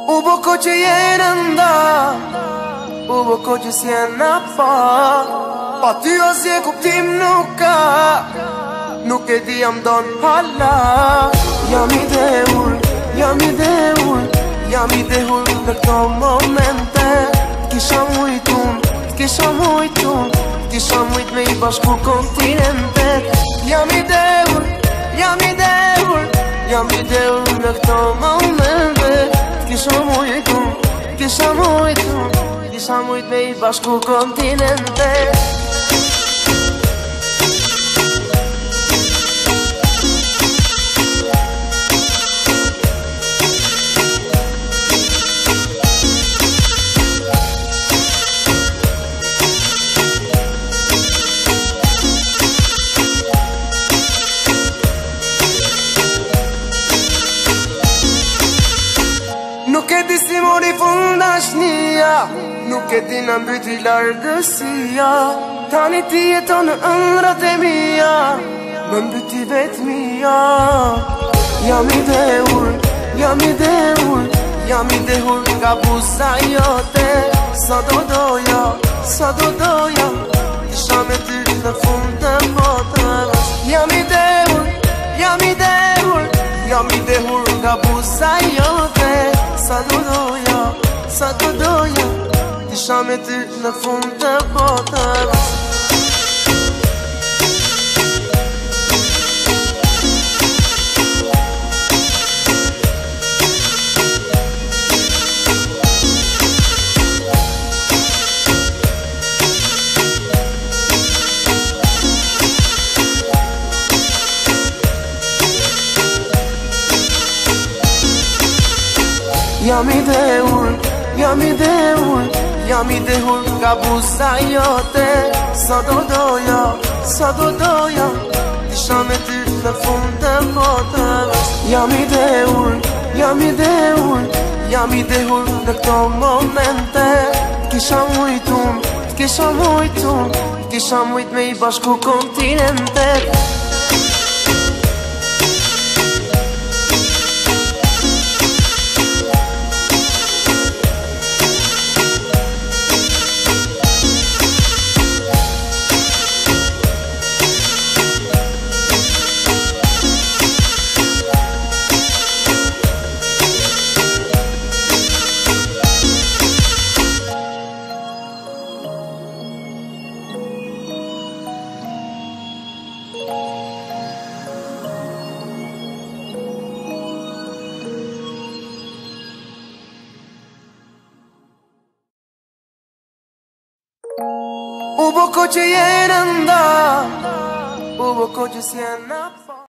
Hubo coche y yeranda, hubo coche si na pa. Pa ty asje kuptim nuk ka, nuk e di jam don hala. Jam i dhehur, jam i dhehur, jam i dhehur në këto momente. Kisha mujtun, kisha mujtun, kisha mujt me i bashku kontinentet. Jam i dhehur, jam i dhehur, jam i dhehur në këto momente. Kisha mujtun, kisha mujtun, kisha mujt me i bashku kontinentet. Nuk e di si mori fund dashnia, nuk e di në mbyti largësia. Tani ti jeton në ëndrat e mia, më mbyti vetmia. Jam i dhehur, jam i dhehur, jam i dhehur nga buza jote. Sa do doja, sa do doja, isha me ty në fund të botës. Jam i dhehur, jam i dhehur, jam i dhehur nga buza jote. Sa do doja, sa do doja, isha me ty në fund të botës. Jam i dhehur, jam i dhehur, jam i dhehur nga buza jote. Sa do doja, sa do doja, isha me ty në fund të botës. Jam i dhehur, jam i dhehur, jam i dhehur në këto momente. Kisha mujtun, kisha mujtun, kisha mujt me i bashku kontinentet. Hubo coche y yeranda, hubo coche si na pa.